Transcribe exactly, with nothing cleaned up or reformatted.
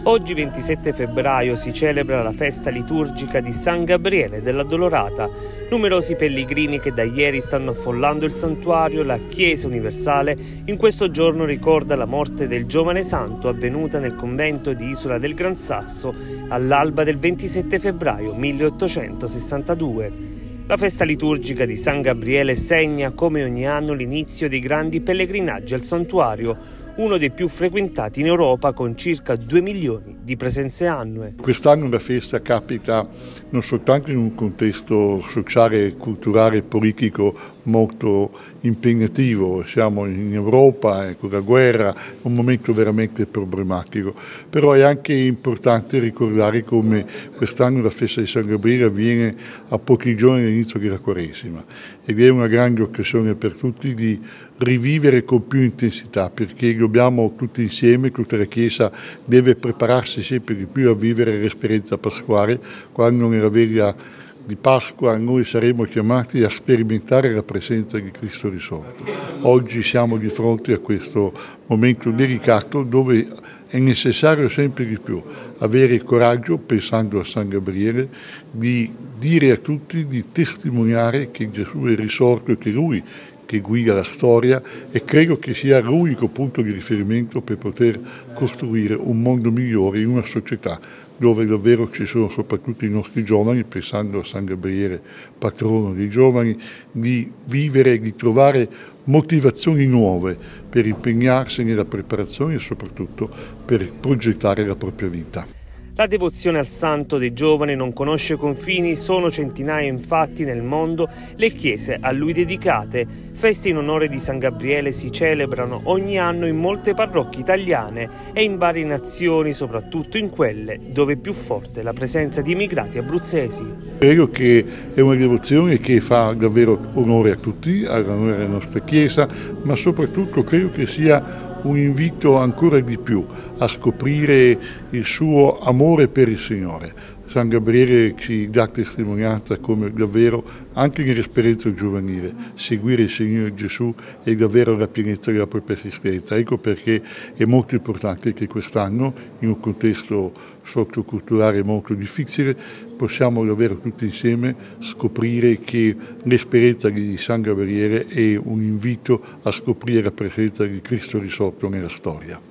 Oggi ventisette febbraio si celebra la festa liturgica di San Gabriele dell'Addolorata. Numerosi pellegrini che da ieri stanno affollando il santuario, la Chiesa universale, in questo giorno ricorda la morte del giovane santo avvenuta nel convento di Isola del Gran Sasso all'alba del ventisette febbraio milleottocentosessantadue. La festa liturgica di San Gabriele segna come ogni anno l'inizio dei grandi pellegrinaggi al santuario, uno dei più frequentati in Europa con circa due milioni di presenze annue. Quest'anno la festa capita non soltanto in un contesto sociale, culturale e politico molto impegnativo, siamo in Europa, con la guerra, un momento veramente problematico, però è anche importante ricordare come quest'anno la festa di San Gabriele avviene a pochi giorni dall'inizio della Quaresima ed è una grande occasione per tutti di rivivere con più intensità, perché dobbiamo tutti insieme, tutta la Chiesa deve prepararsi sempre di più a vivere l'esperienza pasquale, quando nella veglia di Pasqua noi saremo chiamati a sperimentare la presenza di Cristo risorto. Oggi siamo di fronte a questo momento delicato dove è necessario sempre di più avere il coraggio, pensando a San Gabriele, di dire a tutti, di testimoniare che Gesù è risorto e che Lui che guida la storia, e credo che sia l'unico punto di riferimento per poter costruire un mondo migliore in una società dove davvero ci sono soprattutto i nostri giovani, pensando a San Gabriele, patrono dei giovani, di vivere, di trovare motivazioni nuove per impegnarsi nella preparazione e soprattutto per progettare la propria vita. La devozione al santo dei giovani non conosce confini, sono centinaia infatti nel mondo le chiese a lui dedicate. Feste in onore di San Gabriele si celebrano ogni anno in molte parrocchie italiane e in varie nazioni, soprattutto in quelle dove è più forte la presenza di immigrati abruzzesi. Credo che è una devozione che fa davvero onore a tutti, all'onore alla nostra Chiesa, ma soprattutto credo che sia un invito ancora di più a scoprire il suo amore per il Signore. San Gabriele ci dà testimonianza come davvero, anche nell'esperienza giovanile, seguire il Signore Gesù è davvero la pienezza della propria esistenza. Ecco perché è molto importante che quest'anno, in un contesto socioculturale molto difficile, possiamo davvero tutti insieme scoprire che l'esperienza di San Gabriele è un invito a scoprire la presenza di Cristo risorto nella storia.